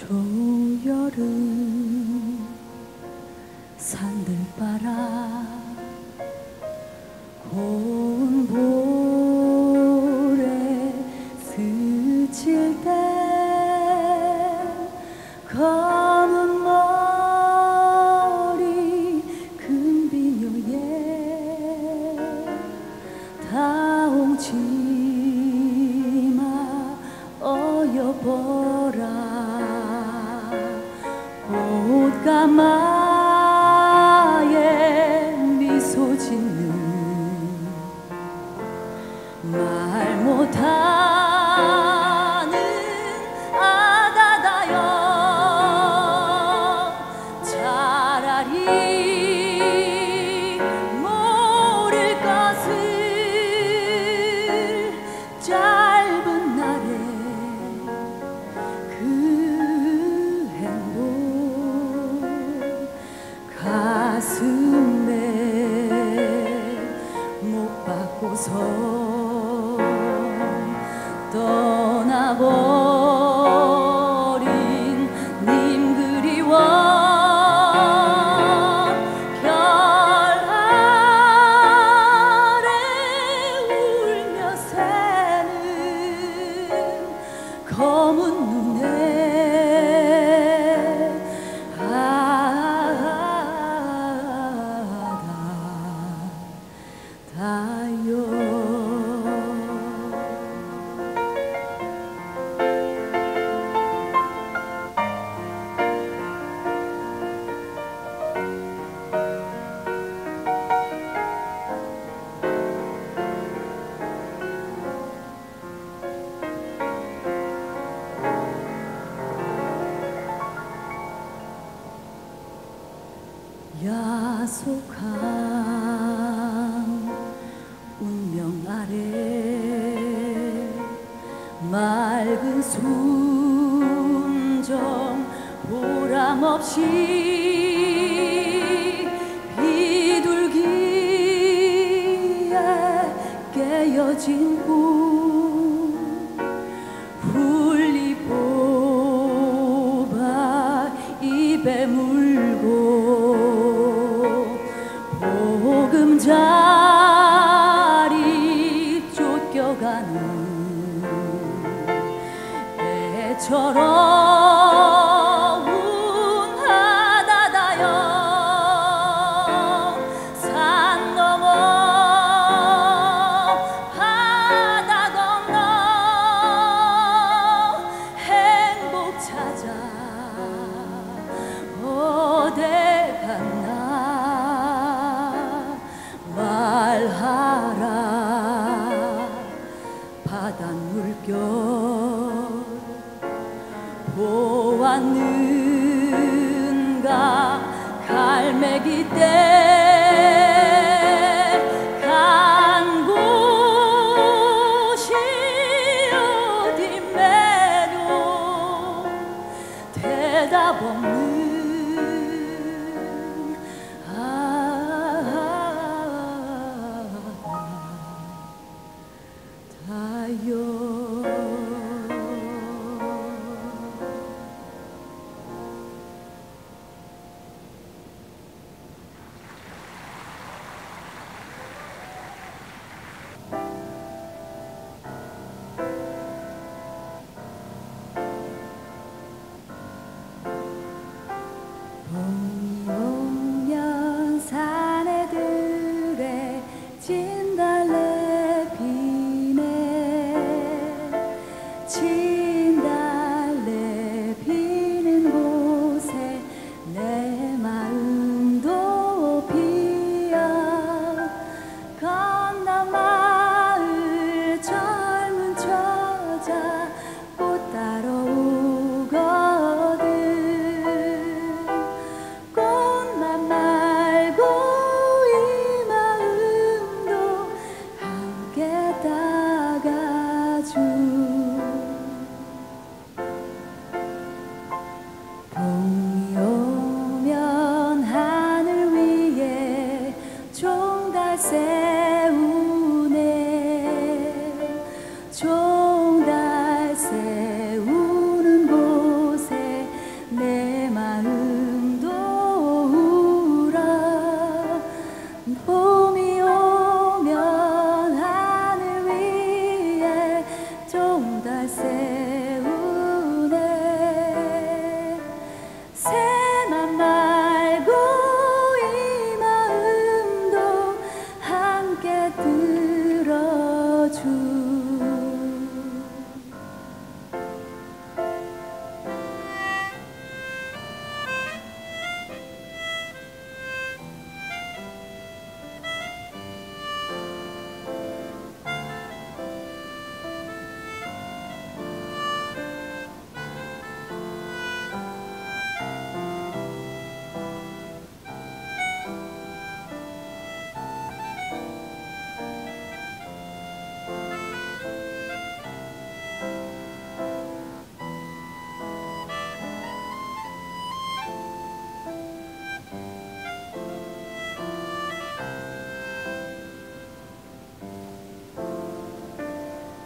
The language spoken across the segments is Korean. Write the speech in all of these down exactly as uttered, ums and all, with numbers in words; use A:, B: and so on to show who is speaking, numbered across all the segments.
A: 외로운 여름 산들 바라 고운 볼에 스칠 때 검은 머리 금비녀에 다홍치마 어여보라 꽃가마에 미소 짓는 말 못하는 아다다여 차라리 모를 것을 짧은 날에 그 행복 가슴에 못 박고서 떠나버린 님 그리워 별 아래 울며 새는 검은 눈에 아다다요. 야속한 운명 아래 맑은 순정 보람없이 비둘기에 깨어진 꿈 훌리 뽑아 입에 물고 보금자리 쫓겨가는 애처럼 운하다다여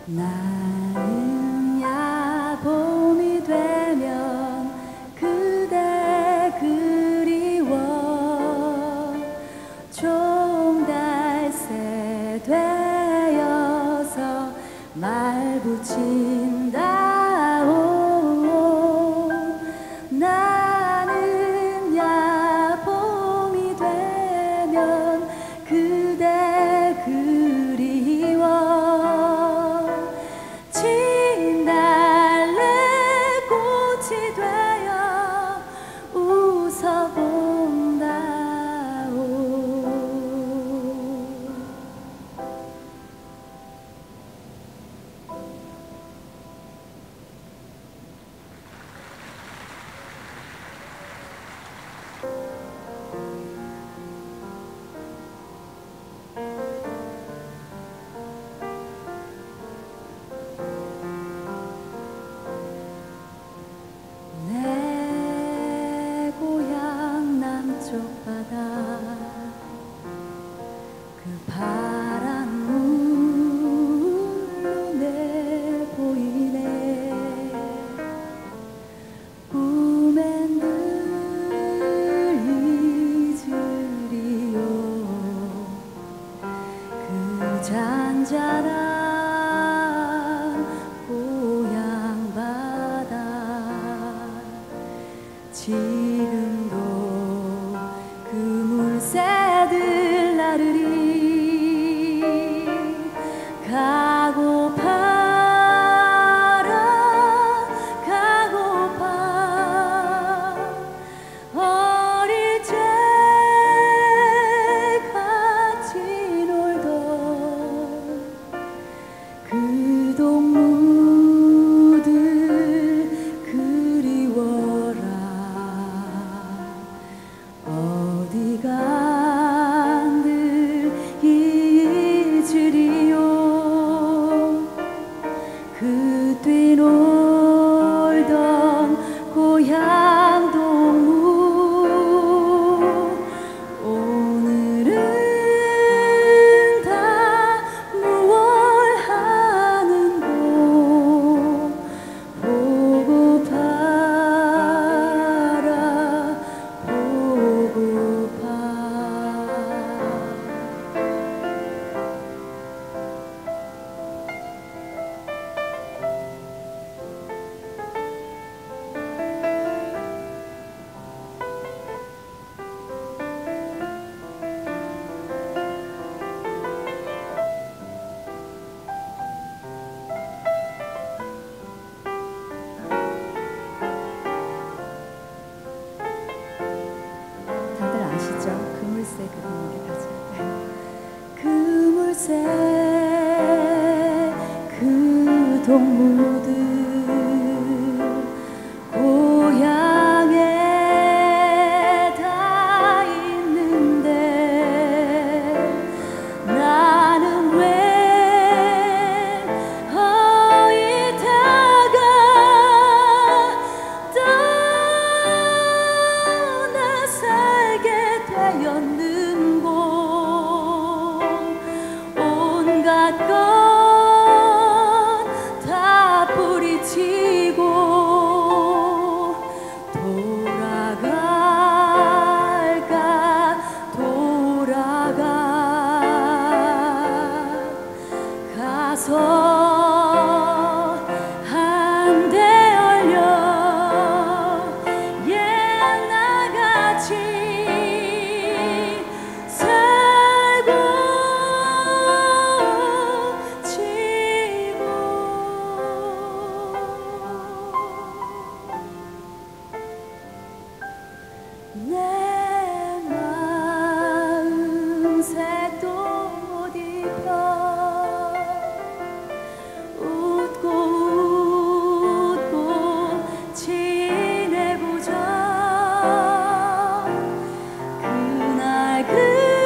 A: 나는 야 봄이 되면 그대 그리워 종달새 되어서 말 붙인다오. 나는 야 봄이 되면 그대 그리워 진달래 꽃이 되어 웃어본다오. 내 고향 남쪽 바다 그 파란 물로 내 보이네. 꿈엔 늘 잊으리요 그 잔잔한 고향 바다. 지금도 그 물새들 나르리 가고파라 가고파. 어릴 적 같이 놀던 그 동무들 그리워라. 어디 간들 잊으리요 그 뛰놀던 고향 동무. 오늘은 다 무얼 하는고 보고파라 보고파. 다들 아시죠? 그물새 그 노래 가사. 그물새 그 동무들 고향에 다 있는데 나는 왜 어이다가 떠나 살게 되었는고. 온갖 것 다 뿌리치고 돌아갈까 돌아가 가서 한데 얼려 옛날같이 살고 치고. 내 마음 색도 못 입혀 웃고 웃고 지내보자. 그날 그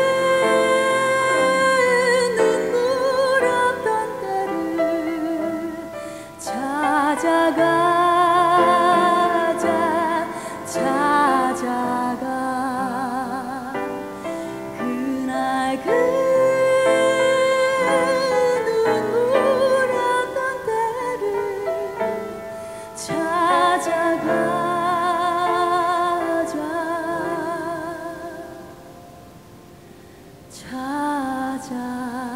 A: 눈물 없던 때를 찾아가자 찾아가. 그날 그 눈물 없던 찾아